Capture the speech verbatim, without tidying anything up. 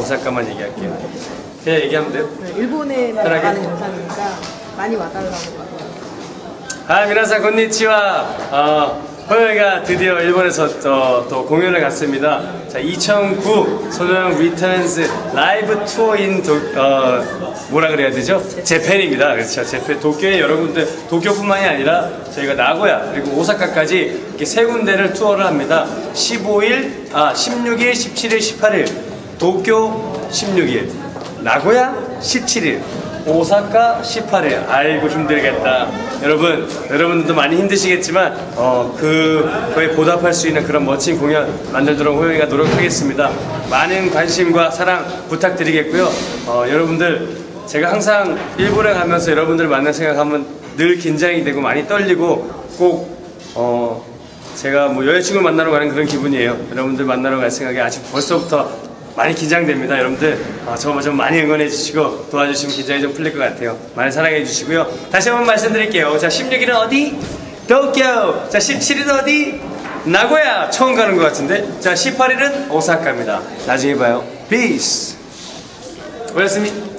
오사카만 얘기할게요. 그냥 얘기하면 돼요? 네, 일본에만 편하게. 나가는 영상이니까 많이 와달라고 하더라고요. 아, 미나사 곤니치와. 어, 호요이가 드디어 일본에서 또, 또 공연을 갔습니다. 자, 이천구 소년 리턴스 라이브 투어인 도, 어, 뭐라 그래야 되죠? 재팬입니다. 그렇죠. 재팬. 도쿄에 여러분들, 도쿄뿐만이 아니라 저희가 나고야 그리고 오사카까지 이렇게 세 군데를 투어를 합니다. 십오일, 아, 십육일, 십칠일, 십팔일. 도쿄 십육일, 나고야 십칠일, 오사카 십팔일. 아이고 힘들겠다. 여러분, 여러분들도 많이 힘드시겠지만 어, 그, 그에 보답할 수 있는 그런 멋진 공연 만들도록 호영이가 노력하겠습니다. 많은 관심과 사랑 부탁드리겠고요. 어, 여러분들, 제가 항상 일본에 가면서 여러분들 만날 생각하면 늘 긴장이 되고 많이 떨리고 꼭 어, 제가 뭐 여자친구를 만나러 가는 그런 기분이에요. 여러분들 만나러 갈 생각에 아직 벌써부터 많이 긴장됩니다. 여러분들 어, 저 좀 많이 응원해 주시고 도와주시면 긴장이 좀 풀릴 것 같아요. 많이 사랑해 주시고요. 다시 한번 말씀드릴게요. 자, 십육일은 어디? 도쿄. 자, 십칠일은 어디? 나고야. 처음 가는 것 같은데. 자, 십팔일은 오사카입니다. 나중에 봐요. Peace. 오였습니다.